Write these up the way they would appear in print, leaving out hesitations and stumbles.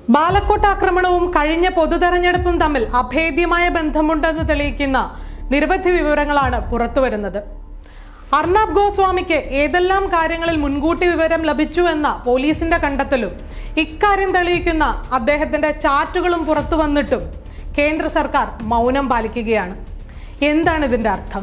ബാലക്കോട്ട് ആക്രമണവും കഴിഞ്ഞ പൊതുതെരഞ്ഞെടുപ്പും തമ്മിൽ അഭേദ്യമായ ബന്ധമുണ്ടെന്ന് തെളിയിക്കുന്ന നിരവധി വിവരങ്ങളാണ് പുറത്തുവരുന്നത്. അർണബ് ഗോസ്വാമിക്ക് ഏതെല്ലാം കാര്യങ്ങളിൽ മുൻകൂട്ടി വിവരം ലഭിച്ചുവെന്ന പോലീസിന്റെ കണ്ടെത്തലും ഇക്കാര്യം തെളിയിക്കുന്ന അദ്ദേഹത്തിന്റെ ചാറ്റുകളും പുറത്തു വന്നിട്ടും കേന്ദ്ര സർക്കാർ മൗനം പാലിക്കുകയാണ്. എന്താണ് ഇതിന്റെ അർത്ഥം?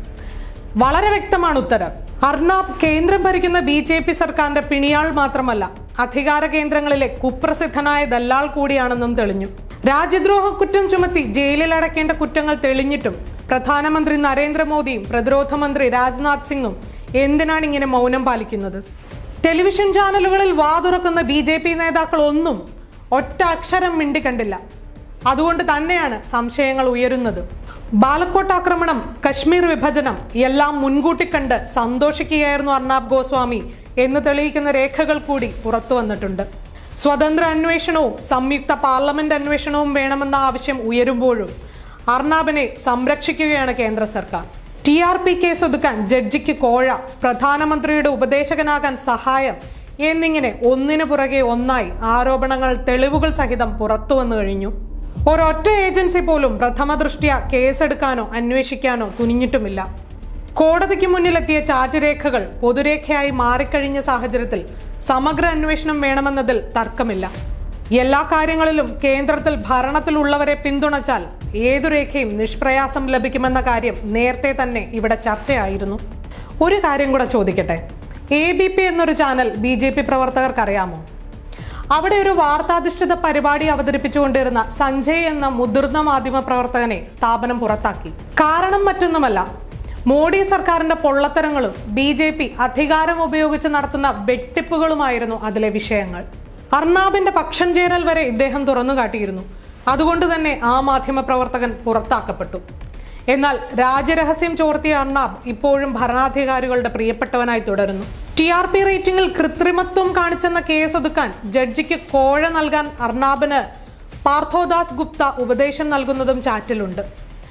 വളരെ വ്യക്തമാണ് ഉത്തരം. അർണബ് കേന്ദ്രം ഭരിക്കുന്ന BJP സർക്കാരിന്റെ പിണിയാൾ മാത്രമല്ല, അധികാര കേന്ദ്രങ്ങളിലെ കുപ്രസിദ്ധനായ ദല്ലാൾ കൂടിയാണെന്നും തെളിഞ്ഞു. രാജ്യദ്രോഹ കുറ്റം ചുമത്തി ജയിലിൽ അടയ്ക്കേണ്ട കുറ്റങ്ങൾ തെളിഞ്ഞിട്ടും പ്രധാനമന്ത്രി നരേന്ദ്രമോദിയും പ്രതിരോധ മന്ത്രി രാജ്നാഥ് സിംഗും എന്തിനാണ് ഇങ്ങനെ മൗനം പാലിക്കുന്നത്? ടെലിവിഷൻ ചാനലുകളിൽ വാതുറക്കുന്ന BJP നേതാക്കൾ ഒന്നും ഒറ്റ അക്ഷരം മിണ്ടിക്കണ്ടില്ല. അതുകൊണ്ട് തന്നെയാണ് സംശയങ്ങൾ ഉയരുന്നത്. ബാലക്കോട്ട് ആക്രമണം, കശ്മീർ വിഭജനം എല്ലാം മുൻകൂട്ടി കണ്ട് സന്തോഷിക്കുകയായിരുന്നു അർണബ് ഗോസ്വാമി എന്ന് തെളിയിക്കുന്ന രേഖകൾ കൂടി പുറത്തു വന്നിട്ടുണ്ട്. സ്വതന്ത്ര അന്വേഷണവും സംയുക്ത പാർലമെന്റ് അന്വേഷണവും വേണമെന്ന ആവശ്യം ഉയരുമ്പോഴും അർണബിനെ സംരക്ഷിക്കുകയാണ് കേന്ദ്ര സർക്കാർ. TRP കേസ് ഒതുക്കാൻ ജഡ്ജിക്ക് കോഴ, പ്രധാനമന്ത്രിയുടെ ഉപദേശകനാകാൻ സഹായം എന്നിങ്ങനെ ഒന്നിനു പുറകെ ഒന്നായി ആരോപണങ്ങൾ തെളിവുകൾ സഹിതം പുറത്തു വന്നു കഴിഞ്ഞു. ഒരൊറ്റ ഏജൻസി പോലും പ്രഥമ ദൃഷ്ട്യാ കേസെടുക്കാനോ അന്വേഷിക്കാനോ തുനിഞ്ഞിട്ടുമില്ല. കോടതിക്ക് മുന്നിലെത്തിയ ചാറ്റ് രേഖകൾ പൊതുരേഖയായി മാറിക്കഴിഞ്ഞ സാഹചര്യത്തിൽ സമഗ്ര അന്വേഷണം വേണമെന്നതിൽ തർക്കമില്ല. എല്ലാ കാര്യങ്ങളിലും കേന്ദ്രത്തിൽ ഭരണത്തിലുള്ളവരെ പിന്തുണച്ചാൽ ഏതു രേഖയും നിഷ്പ്രയാസം ലഭിക്കുമെന്ന കാര്യം നേരത്തെ തന്നെ ഇവിടെ ചർച്ചയായിരുന്നു. ഒരു കാര്യം കൂടെ ചോദിക്കട്ടെ, ABP എന്നൊരു ചാനൽ BJP പ്രവർത്തകർക്കറിയാമോ? അവിടെ ഒരു വാർത്താധിഷ്ഠിത പരിപാടി അവതരിപ്പിച്ചുകൊണ്ടിരുന്ന സഞ്ജയ് എന്ന മുതിർന്ന മാധ്യമ പ്രവർത്തകനെ സ്ഥാപനം പുറത്താക്കി. കാരണം മറ്റൊന്നുമല്ല, മോഡി സർക്കാരിന്റെ പൊള്ളത്തരങ്ങളും BJP അധികാരം ഉപയോഗിച്ച് നടത്തുന്ന വെട്ടിപ്പുകളുമായിരുന്നു അതിലെ വിഷയങ്ങൾ. അർണബിന്റെ പക്ഷം ചേരൽ വരെ ഇദ്ദേഹം തുറന്നു കാട്ടിയിരുന്നു. അതുകൊണ്ട് തന്നെ ആ മാധ്യമ പ്രവർത്തകൻ പുറത്താക്കപ്പെട്ടു. എന്നാൽ രാജ്യരഹസ്യം ചോർത്തിയ അർണബ് ഇപ്പോഴും ഭരണാധികാരികളുടെ പ്രിയപ്പെട്ടവനായി തുടരുന്നു. TRP റേറ്റിംഗിൽ കൃത്രിമത്വം കാണിച്ചെന്ന കേസ് ഒതുക്കാൻ ജഡ്ജിക്ക് കോഴ നൽകാൻ അർണബിന് പാർത്ഥോദാസ് ഗുപ്ത ഉപദേശം നൽകുന്നതും ചാറ്റിലുണ്ട്.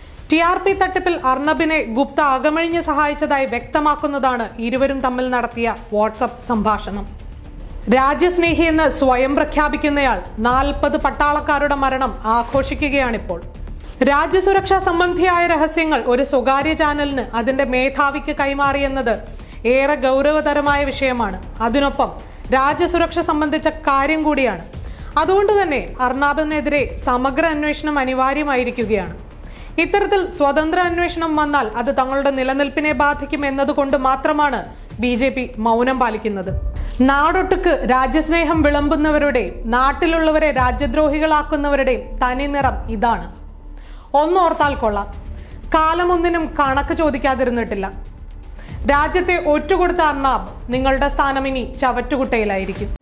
TRP തട്ടിപ്പിൽ അർണബിനെ ഗുപ്ത അകമഴിഞ്ഞ് സഹായിച്ചതായി വ്യക്തമാക്കുന്നതാണ് ഇരുവരും തമ്മിൽ നടത്തിയ വാട്സപ്പ് സംഭാഷണം. രാജ്യസ്നേഹി എന്ന് സ്വയം പ്രഖ്യാപിക്കുന്നയാൾ 40 പട്ടാളക്കാരുടെ മരണം ആഘോഷിക്കുകയാണിപ്പോൾ. രാജ്യസുരക്ഷാ സംബന്ധിയായ രഹസ്യങ്ങൾ ഒരു സ്വകാര്യ ചാനലിന് അതിന്റെ മേധാവിക്ക് കൈമാറിയെന്നത് ഏറെ ഗൗരവതരമായ വിഷയമാണ്. അതിനൊപ്പം രാജ്യസുരക്ഷ സംബന്ധിച്ച കാര്യം കൂടിയാണ്. അതുകൊണ്ട് തന്നെ അർണബിനെതിരെ സമഗ്ര അന്വേഷണം അനിവാര്യമായിരിക്കുകയാണ്. ഇത്തരത്തിൽ സ്വതന്ത്ര അന്വേഷണം വന്നാൽ അത് തങ്ങളുടെ നിലനിൽപ്പിനെ ബാധിക്കും എന്നതുകൊണ്ട് മാത്രമാണ് BJP മൗനം പാലിക്കുന്നത്. നാടൊട്ടുക്ക് രാജ്യസ്നേഹം വിളമ്പുന്നവരുടെയും നാട്ടിലുള്ളവരെ രാജ്യദ്രോഹികളാക്കുന്നവരുടെയും തനി നിറം ഇതാണ്. ഒന്നോർത്താൽ കൊള്ളാം, കാലമൊന്നിനും കണക്ക് ചോദിക്കാതിരുന്നിട്ടില്ല. രാജ്യത്തെ ഒറ്റുകൊടുത്ത അർണബ്, നിങ്ങളുടെ സ്ഥാനം ഇനി ചവറ്റുകുട്ടയിലായിരിക്കും.